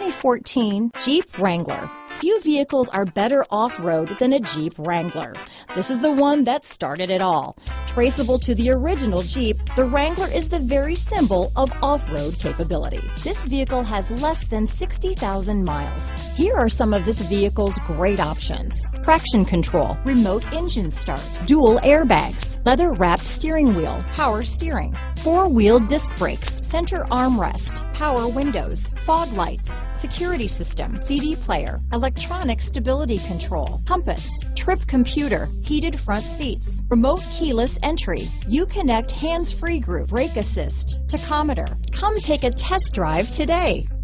2014 Jeep Wrangler. Few vehicles are better off-road than a Jeep Wrangler. This is the one that started it all. Traceable to the original Jeep, the Wrangler is the very symbol of off-road capability. This vehicle has less than 60,000 miles. Here are some of this vehicle's great options: traction control, remote engine start, dual airbags, leather-wrapped steering wheel, power steering, four-wheel disc brakes, center armrest, power windows, fog lights, security system, CD player, electronic stability control, compass, trip computer, heated front seats, remote keyless entry, Uconnect hands-free group, brake assist, tachometer. Come take a test drive today.